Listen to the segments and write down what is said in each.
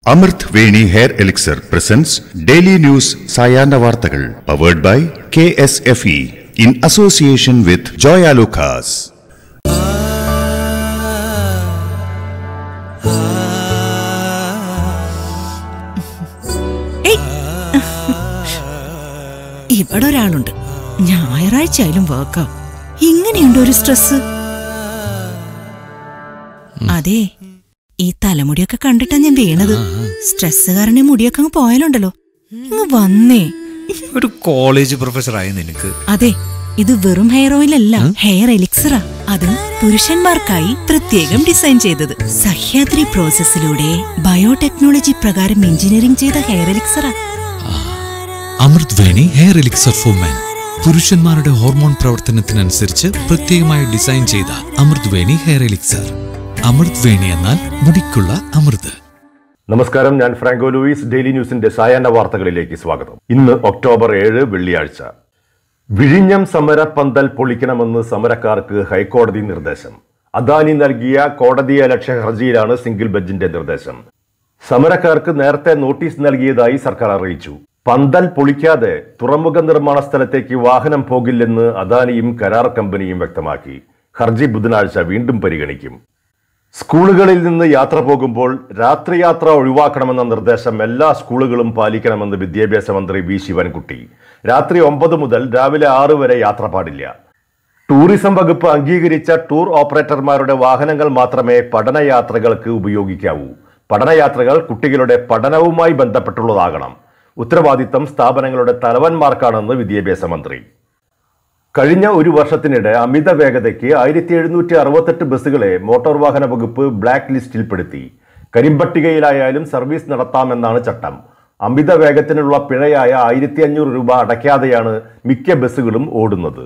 Amrit Veni Hair Elixir presents Daily News Sayana Vartakal, powered by KSFE in association with Joya Lucas. ഇവിടെ ഒരാളുണ്ട്. ഞായറാഴ്ചയായാലും വർക്കാ. ഇങ്ങനെയുണ്ട് ഒരു stress. അതെ, ഈ തലമുടിയൊക്കെ കണ്ടിട്ടാ ഞാൻ വീണത്. സ്ട്രെസ് കാരണം മുടിയൊക്കെ അങ്ങ് പോയാലുണ്ടല്ലോ. ഇങ്ങ് വന്നേ. ഒരു കോളേജ് പ്രൊഫസറായ നിനക്ക്. അതെ, ഇത് വെറും ഹെയർ ഓയിൽ അല്ല, ഹെയർ എലിക്സറാ. അത് പുരുഷന്മാർക്കായി പ്രത്യേകം ഡിസൈൻ ചെയ്തത്. സഹ്യാദ്രി പ്രോസസ്സിലൂടെ ബയോടെക്നോളജി പ്രകാരം എഞ്ചിനീയറിംഗ് ചെയ്ത ഹെയർ എലിക്സറാ. Amrit Veni hair elixir for men. പുരുഷന്മാരുടെ ഹോർമോൺ പ്രവർത്തനത്തിനനുസരിച്ച് പ്രത്യേകമായി ഡിസൈൻ ചെയ്ത അമൃത് വേണി ഹെയർ എലിക്സർ. അമൃത് വേണി എന്നാൽ മുടിക്കുള്ള അമൃത്. നമസ്കാരം, ഞാൻ ഫ്രാങ്കോ ലൂയിസ്. ഡെയിലി ന്യൂസിന്റെ സായാഹ്ന വാർത്തകളിലേക്ക് സ്വാഗതം. ഇന്ന് ഒക്ടോബർ 7 വെള്ളിയാഴ്ച. വിഴിഞ്ഞം സമരപ്പന്തൽ പൊളിക്കണമെന്ന് സമരക്കാർക്ക് ഹൈക്കോടതി നിർദ്ദേശം. അദാനി നൽകിയ കോടതിയലക്ഷ്യ ഹർജിയിലാണ് സിംഗിൾ ബെഞ്ചിന്റെ നിർദ്ദേശം. സമരക്കാർക്ക് നേരത്തെ നോട്ടീസ് നൽകിയതായി സർക്കാർ അറിയിച്ചു. പന്തൽ പൊളിക്കാതെ തുറമുഖ നിർമ്മാണ സ്ഥലത്തേക്ക് വാഹനം പോകില്ലെന്ന് അദാനിയും കരാർ കമ്പനിയും വ്യക്തമാക്കി. ഹർജി ബുധനാഴ്ച വീണ്ടും പരിഗണിക്കും. സ്കൂളുകളിൽ നിന്ന് യാത്ര പോകുമ്പോൾ രാത്രിയാത്ര ഒഴിവാക്കണമെന്ന നിർദ്ദേശം എല്ലാ സ്കൂളുകളും പാലിക്കണമെന്ന് വിദ്യാഭ്യാസ മന്ത്രി വി ശിവൻകുട്ടി. രാത്രി 9 മുതൽ രാവിലെ 6 വരെ യാത്ര പാടില്ല. ടൂറിസം വകുപ്പ് അംഗീകരിച്ച ടൂർ ഓപ്പറേറ്റർമാരുടെ വാഹനങ്ങൾ മാത്രമേ പഠനയാത്രകൾക്ക് ഉപയോഗിക്കാവൂ. പഠനയാത്രകൾ കുട്ടികളുടെ പഠനവുമായി ബന്ധപ്പെട്ടുള്ളതാകണം. ഉത്തരവാദിത്തം സ്ഥാപനങ്ങളുടെ തലവന്മാർക്കാണെന്ന് വിദ്യാഭ്യാസ മന്ത്രി. കഴിഞ്ഞ ഒരു വർഷത്തിനിടെ അമിത വേഗതയ്ക്ക് 1768 ബസ്സുകളെ മോട്ടോർ വാഹന വകുപ്പ് ബ്ലാക്ക് ലിസ്റ്റിൽപ്പെടുത്തി. കരിമ്പട്ടികയിലായാലും സർവീസ് നടത്താമെന്നാണ് ചട്ടം. അമിത വേഗത്തിനുള്ള പിഴയായ 1500 രൂപ അടയ്ക്കാതെയാണ് മിക്ക ബസ്സുകളും ഓടുന്നത്.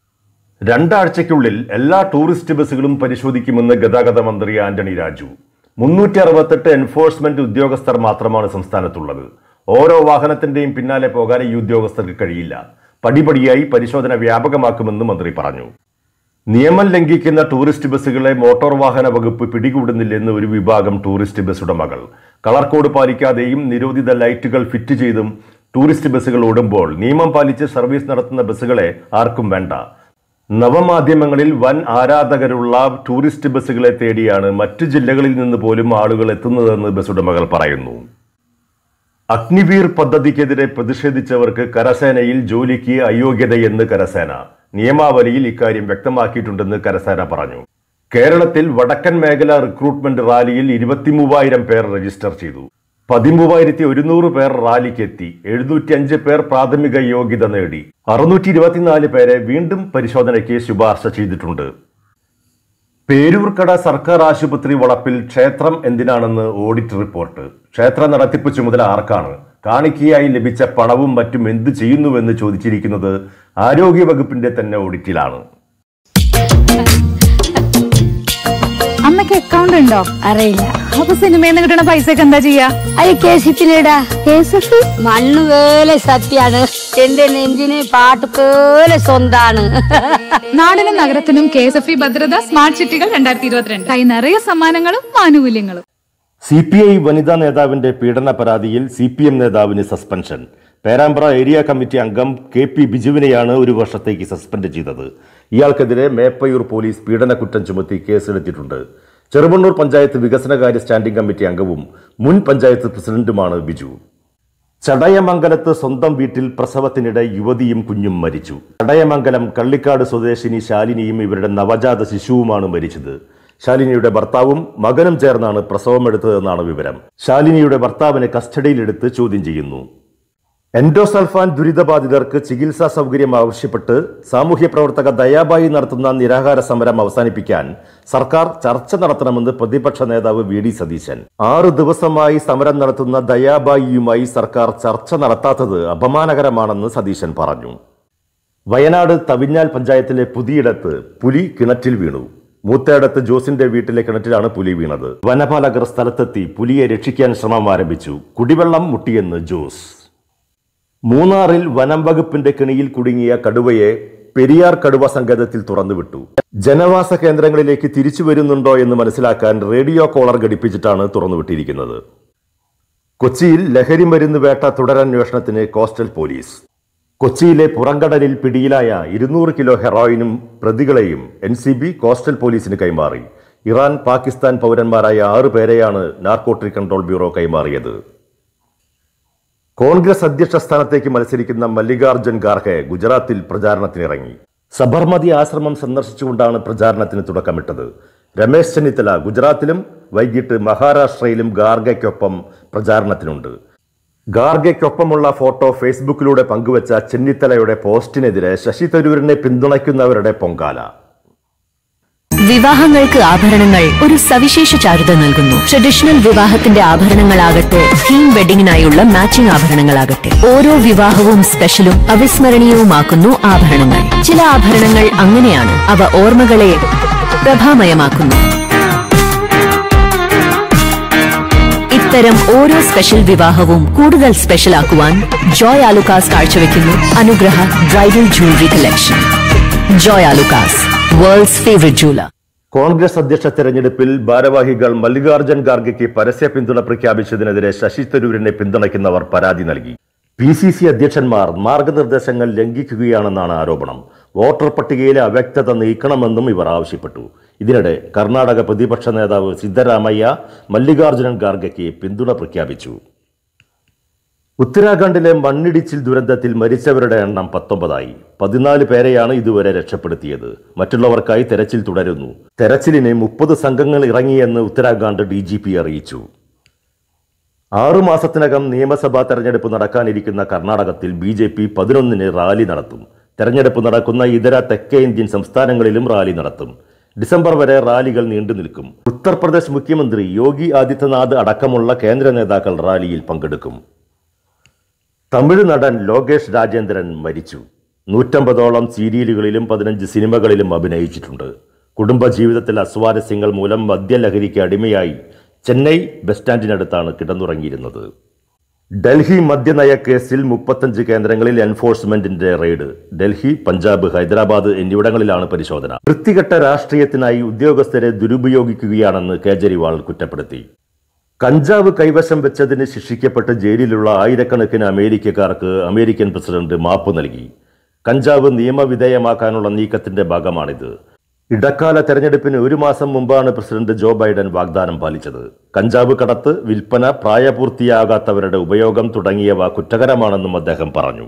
2 ആഴ്ചയ്ക്കുള്ളിൽ എല്ലാ ടൂറിസ്റ്റ് ബസ്സുകളും പരിശോധിക്കുമെന്ന് ഗതാഗത മന്ത്രി ആന്റണി രാജു. 368 എൻഫോഴ്സ്മെന്റ് ഉദ്യോഗസ്ഥർ മാത്രമാണ് സംസ്ഥാനത്തുള്ളത്. ഓരോ വാഹനത്തിന്റെയും പിന്നാലെ പോകാൻ ഈ ഉദ്യോഗസ്ഥർക്ക് കഴിയില്ല. പടിപടിയായി പരിശോധന വ്യാപകമാക്കുമെന്ന് മന്ത്രി പറഞ്ഞു. നിയമം ലംഘിക്കുന്ന ടൂറിസ്റ്റ് ബസ്സുകളെ മോട്ടോർ വാഹന വകുപ്പ് പിടികൂടുന്നില്ലെന്ന് ഒരു വിഭാഗം ടൂറിസ്റ്റ് ബസ് ഉടമകൾ. കളർ കോഡ് പാലിക്കാതെയും നിരോധിത ലൈറ്റുകൾ ഫിറ്റ് ചെയ്തും ടൂറിസ്റ്റ് ബസ്സുകൾ ഓടുമ്പോൾ നിയമം പാലിച്ച് സർവീസ് നടത്തുന്ന ബസ്സുകളെ ആർക്കും വേണ്ട. നവമാധ്യമങ്ങളിൽ വൻ ആരാധകരുള്ള ടൂറിസ്റ്റ് ബസ്സുകളെ തേടിയാണ് മറ്റു ജില്ലകളിൽ നിന്ന് പോലും ആളുകൾ എത്തുന്നതെന്ന് ബസ് ഉടമകൾ പറയുന്നു. അഗ്നിവീർ പദ്ധതിക്കെതിരെ പ്രതിഷേധിച്ചവർക്ക് കരസേനയിൽ ജോലിക്ക് അയോഗ്യതയെന്ന് കരസേന. നിയമാവലിയിൽ ഇക്കാര്യം വ്യക്തമാക്കിയിട്ടുണ്ടെന്ന് കരസേന പറഞ്ഞു. കേരളത്തിൽ വടക്കൻ മേഖല റിക്രൂട്ട്മെന്റ് റാലിയിൽ 23,000 പേർ രജിസ്റ്റർ ചെയ്തു. 13,100 പേർ റാലിക്കെത്തി. 705 പേർ പ്രാഥമിക യോഗ്യത നേടി. 624 പേരെ വീണ്ടും പരിശോധനയ്ക്ക് ശുപാർശ ചെയ്തിട്ടുണ്ട്. പേരൂർക്കട സർക്കാർ ആശുപത്രി വളപ്പിൽ ക്ഷേത്രം എന്തിനാണെന്ന് ഓഡിറ്റ് റിപ്പോർട്ട്. ക്ഷേത്ര നടത്തിപ്പ് ചുമതല ആർക്കാണ്? കാണിക്കയായി ലഭിച്ച പണവും മറ്റും എന്ത് ചെയ്യുന്നുവെന്ന് ചോദിച്ചിരിക്കുന്നത് ആരോഗ്യവകുപ്പിന്റെ തന്നെ ഓഡിറ്റിലാണ്. അമ്മയ്ക്ക് അക്കൗണ്ട് ഉണ്ടോ? അറിയില്ല. അപ്പൊ സിനിമയിൽ നിന്ന് കിട്ടുന്ന പൈസക്ക് എന്താ ചെയ്യാ? അത് KCP-ലിടാ. KCP മണ്ണ് വേലെ സത്യാണ്. എന്റെ നെഞ്ചിന് പാട്ട് പോലെ സ്വന്താണ്. നാടിനും നഗരത്തിനും KSFE ഭദ്രത സ്മാർട്ട് സിറ്റികൾ 2022. കൈ നിറയെ സമ്മാനങ്ങളും ആനുകൂല്യങ്ങളും. CPI വനിതാ നേതാവിന്റെ പീഡന പരാതിയിൽ CPM നേതാവിന് സസ്പെൻഷൻ. പേരാമ്പ്ര ഏരിയ കമ്മിറ്റി അംഗം KP ബിജുവിനെയാണ് 1 വർഷത്തേക്ക് സസ്പെൻഡ് ചെയ്തത്. ഇയാൾക്കെതിരെ മേപ്പയൂർ പോലീസ് പീഡനക്കുറ്റം ചുമത്തി കേസെടുത്തിട്ടുണ്ട്. ചെറുവണ്ണൂർ പഞ്ചായത്ത് വികസനകാര്യ സ്റ്റാൻഡിംഗ് കമ്മിറ്റി അംഗവും മുൻ പഞ്ചായത്ത് പ്രസിഡന്റുമാണ് ബിജു. ചടയമംഗലത്ത് സ്വന്തം വീട്ടിൽ പ്രസവത്തിനിടെ യുവതിയും കുഞ്ഞും മരിച്ചു. ചടയമംഗലം കള്ളിക്കാട് സ്വദേശിനി ശാലിനിയും ഇവരുടെ നവജാത ശിശുവുമാണ് മരിച്ചത്. ശാലിനിയുടെ ഭർത്താവും മകനും ചേർന്നാണ് പ്രസവമെടുത്തതെന്നാണ് വിവരം. ശാലിനിയുടെ ഭർത്താവിനെ കസ്റ്റഡിയിലെടുത്ത് ചോദ്യം ചെയ്യുന്നു. എൻഡോസൾഫാൻ ദുരിതബാധിതർക്ക് ചികിത്സാ സൗകര്യം ആവശ്യപ്പെട്ട് സാമൂഹ്യ പ്രവർത്തക ദയാബായി നടത്തുന്ന നിരാഹാര സമരം അവസാനിപ്പിക്കാൻ സർക്കാർ ചർച്ച നടത്തണമെന്ന് പ്രതിപക്ഷ നേതാവ് VD സതീശൻ. 6 ദിവസമായി സമരം നടത്തുന്ന ദയാബായിയുമായി സർക്കാർ ചർച്ച നടത്താത്തത് അപമാനകരമാണെന്ന് സതീശൻ പറഞ്ഞു. വയനാട് തവിഞ്ഞാൽ പഞ്ചായത്തിലെ പുതിയിടത്ത് പുലി കിണറ്റിൽ വീണു. മൂത്തേടത്ത് ജോസിന്റെ വീട്ടിലെ കിണറ്റിലാണ് പുലി വീണത്. വനപാലകർ സ്ഥലത്തെത്തി പുലിയെ രക്ഷിക്കാൻ ശ്രമം ആരംഭിച്ചു. കുടിവെള്ളം മുട്ടിയെന്ന് ജോസ്. മൂന്നാറിൽ വനം വകുപ്പിന്റെ കെണിയിൽ കുടുങ്ങിയ കടുവയെ പെരിയാർ കടുവ സങ്കേതത്തിൽ തുറന്നുവിട്ടു. ജനവാസ കേന്ദ്രങ്ങളിലേക്ക് തിരിച്ചു വരുന്നുണ്ടോ എന്ന് മനസ്സിലാക്കാൻ റേഡിയോ കോളർ ഘടിപ്പിച്ചിട്ടാണ് തുറന്നുവിട്ടിരിക്കുന്നത്. കൊച്ചിയിൽ ലഹരി മരുന്ന് വേട്ട തുടരന്വേഷണത്തിന് കോസ്റ്റൽ പോലീസ്. കൊച്ചിയിലെ പുറംകടലിൽ പിടിയിലായ 200 കിലോ ഹെറോയിനും പ്രതികളെയും NCB കോസ്റ്റൽ പോലീസിന് കൈമാറി. ഇറാൻ, പാകിസ്ഥാൻ പൗരന്മാരായ 6 പേരെയാണ് നാർക്കോട്ടിക് കൺട്രോൾ ബ്യൂറോ കൈമാറിയത്. കോൺഗ്രസ് അധ്യക്ഷ സ്ഥാനത്തേക്ക് മത്സരിക്കുന്ന മല്ലികാർജ്ജുൻ ഖാർഗെ ഗുജറാത്തിൽ പ്രചാരണത്തിനിറങ്ങി. സബർമതി ആശ്രമം സന്ദർശിച്ചുകൊണ്ടാണ് പ്രചാരണത്തിന് തുടക്കമിട്ടത്. രമേശ് ചെന്നിത്തല ഗുജറാത്തിലും വൈകിട്ട് മഹാരാഷ്ട്രയിലും ഖാർഗെയ്ക്കൊപ്പം പ്രചാരണത്തിനുണ്ട്. ഖാർഗെയ്ക്കൊപ്പമുള്ള ഫോട്ടോ ഫേസ്ബുക്കിലൂടെ പങ്കുവച്ച ചെന്നിത്തലയുടെ പോസ്റ്റിനെതിരെ ശശി തരൂരിനെ പിന്തുണയ്ക്കുന്നവരുടെ പൊങ്കാല. വിവാഹങ്ങൾക്ക് ആഭരണങ്ങൾ ഒരു സവിശേഷ ചാരുത നൽകുന്നു. ട്രഡീഷണൽ വിവാഹത്തിന്റെ ആഭരണങ്ങളാകട്ടെ, തീം വെഡിങ്ങിനായുള്ള മാച്ചിംഗ് ആഭരണങ്ങളാകട്ടെ, ഓരോ വിവാഹവും സ്പെഷ്യലും അവിസ്മരണീയവുമാക്കുന്നു ആഭരണങ്ങൾ. ചില ആഭരണങ്ങൾ അങ്ങനെയാണ്, അവ ഓർമ്മകളെ പ്രഭാമയമാക്കുന്നു. ഇത്തരം ഓരോ സ്പെഷ്യൽ വിവാഹവും കൂടുതൽ സ്പെഷ്യൽ ആക്കുവാൻ ജോയ് ആലുക്കാസ് കാഴ്ചവെക്കുന്നു അനുഗ്രഹ bridal jewellery collection. Joy Alukkas, world's favourite jeweller. Congress അധ്യക്ഷ തെരഞ്ഞെടുപ്പിൽ ഭാരവാഹികൾ മല്ലികാർജ്ജുൻ ഖാർഗെയ്ക്ക് പരസ്യ പിന്തുണ പ്രഖ്യാപിച്ചതിനെതിരെ ശശി തരൂരിനെ പിന്തുണയ്ക്കുന്നവർ പരാതി നൽകി. PCC അധ്യക്ഷന്മാർ മാർഗനിർദ്ദേശങ്ങൾ ലംഘിക്കുകയാണെന്നാണ് ആരോപണം. വോട്ടർ പട്ടികയിലെ അവ്യക്തത നീക്കണമെന്നും ഇവർ ആവശ്യപ്പെട്ടു. ഇതിനിടെ കർണാടക പ്രതിപക്ഷ നേതാവ് സിദ്ധരാമയ്യ മല്ലികാർജ്ജുൻ ഖാർഗെയ്ക്ക് പിന്തുണ പ്രഖ്യാപിച്ചു. ഉത്തരാഖണ്ഡിലെ മണ്ണിടിച്ചിൽ ദുരന്തത്തിൽ മരിച്ചവരുടെ എണ്ണം 19ആയി. 14 പേരെയാണ് ഇതുവരെ രക്ഷപ്പെടുത്തിയത്. മറ്റുള്ളവർക്കായി തെരച്ചിൽ തുടരുന്നു. തെരച്ചിലിന് 30 സംഘങ്ങൾ ഇറങ്ങിയെന്ന് ഉത്തരാഖണ്ഡ് DGP അറിയിച്ചു. 6 മാസത്തിനകം നിയമസഭാ തെരഞ്ഞെടുപ്പ് നടക്കാനിരിക്കുന്ന കർണാടകത്തിൽ BJP 11-ന് റാലി നടത്തും. തെരഞ്ഞെടുപ്പ് നടക്കുന്ന ഇതര തെക്കേ ഇന്ത്യൻ സംസ്ഥാനങ്ങളിലും റാലി നടത്തും. ഡിസംബർ വരെ റാലികൾ നീണ്ടു നിൽക്കും. ഉത്തർപ്രദേശ് മുഖ്യമന്ത്രി യോഗി ആദിത്യനാഥ് അടക്കമുള്ള കേന്ദ്ര നേതാക്കൾ റാലിയിൽ പങ്കെടുക്കും. തമിഴ് നടൻ ലോകേഷ് രാജേന്ദ്രൻ മരിച്ചു. 150ഓളം സീരിയലുകളിലും 15 സിനിമകളിലും അഭിനയിച്ചിട്ടുണ്ട്. കുടുംബജീവിതത്തിൽ അസ്വാരസ്യങ്ങൾ മൂലം മദ്യലഹരിക്ക് അടിമയായി ചെന്നൈ ബസ് സ്റ്റാൻഡിനടുത്താണ് കിടന്നുറങ്ങിയിരുന്നത്. ഡൽഹി മദ്യനയ കേസിൽ 35 കേന്ദ്രങ്ങളിൽ എൻഫോഴ്സ്മെന്റിന്റെ റെയ്ഡ്. ഡൽഹി, പഞ്ചാബ്, ഹൈദരാബാദ് എന്നിവിടങ്ങളിലാണ് പരിശോധന. വൃത്തികെട്ട രാഷ്ട്രീയത്തിനായി ഉദ്യോഗസ്ഥരെ ദുരുപയോഗിക്കുകയാണെന്ന് കേജ്രിവാൾ കുറ്റപ്പെടുത്തി. കഞ്ചാവ് കൈവശം വെച്ചതിന് ശിക്ഷിക്കപ്പെട്ട് ജയിലിലുള്ള ആയിരക്കണക്കിന് അമേരിക്കക്കാർക്ക് അമേരിക്കൻ പ്രസിഡന്റ് മാപ്പ് നൽകി. കഞ്ചാവ് നിയമവിധേയമാക്കാനുള്ള നീക്കത്തിന്റെ ഭാഗമാണിത്. ഇടക്കാല തെരഞ്ഞെടുപ്പിന് 1 മാസം മുമ്പാണ് പ്രസിഡന്റ് ജോ ബൈഡൻ വാഗ്ദാനം പാലിച്ചത്. കഞ്ചാവ് കടത്ത്, വിൽപ്പന, പ്രായപൂർത്തിയാകാത്തവരുടെ ഉപയോഗം തുടങ്ങിയവ കുറ്റകരമാണെന്നും അദ്ദേഹം പറഞ്ഞു.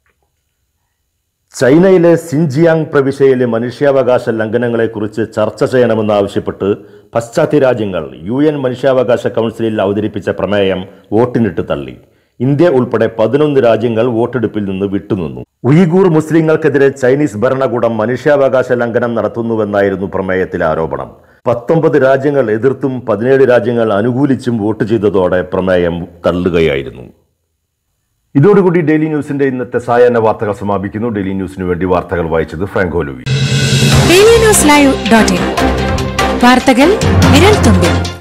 ചൈനയിലെ സിൻജിയാങ് പ്രവിശ്യയിലെ മനുഷ്യാവകാശ ലംഘനങ്ങളെക്കുറിച്ച് ചർച്ച ചെയ്യണമെന്നാവശ്യപ്പെട്ട് പാശ്ചാത്യ രാജ്യങ്ങൾ UN മനുഷ്യാവകാശ കൗൺസിലിൽ അവതരിപ്പിച്ച പ്രമേയം വോട്ടിനിട്ട് തള്ളി. ഇന്ത്യ ഉൾപ്പെടെ 11 രാജ്യങ്ങൾ വോട്ടെടുപ്പിൽ നിന്ന് വിട്ടുനിന്നു. ഉയ്ഗൂർ മുസ്ലിങ്ങൾക്കെതിരെ ചൈനീസ് ഭരണകൂടം മനുഷ്യാവകാശ ലംഘനം നടത്തുന്നുവെന്നായിരുന്നു പ്രമേയത്തിലെ ആരോപണം. 19 രാജ്യങ്ങൾ എതിർത്തും 17 രാജ്യങ്ങൾ അനുകൂലിച്ചും വോട്ട് ചെയ്തതോടെ പ്രമേയം തള്ളുകയായിരുന്നു. ഇതോടുകൂടി ഡെയിലി ന്യൂസിന്റെ ഇന്നത്തെ സായാഹ്ന വാർത്തകൾ സമാപിക്കുന്നു. ഡെയിലി ന്യൂസിനു വേണ്ടി വാർത്തകൾ വായിച്ചത് ഫ്രാങ്കോ ലൂയി. DailyNewsLive.in വാർത്തകൾ വിരൽ തുമ്പിൽ.